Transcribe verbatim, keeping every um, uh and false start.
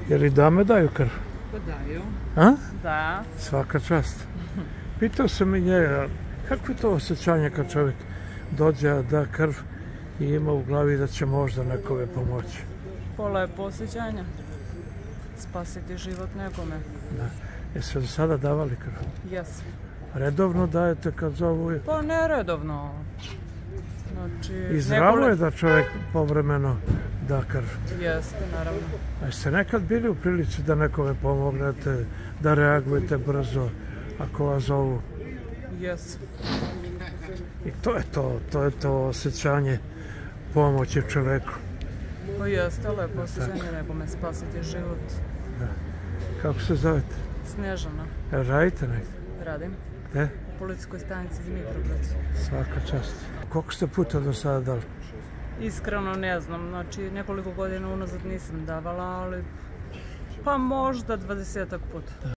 Jer i dame daju krv? Pa daju. A? Da. Svaka čast. Pitao sam i njega, kako je to osjećanje kad čovjek dođe a da krv i ima u glavi da će možda nekome pomoći? Polepo osjećanje. Spasiti život nekome. Da. Jeste li sada davali krv? Jes. Redovno dajete kad zovu? Pa ne redovno. Znači... I zdravo nekole... je da čovjek povremeno da krv. Jeste, naravno. A jeste nekad bili u prilici da nekome pomognete, da reagujete brzo ako vas zovu? Jes. I to je to, to je to osjećanje pomoći čoveku. Pa jeste, lepo osjećanje nekome spasiti život. Da. Kako se zovete? Snežana. Jel radite negdje? Radim. Gde? U policijskoj stanici Dimitrovgrad. Svaka čast. Koliko ste puta do sada dali? Iskreno ne znam, znači nekoliko godina unazad nisam davala, ali pa možda dvadesetak puta.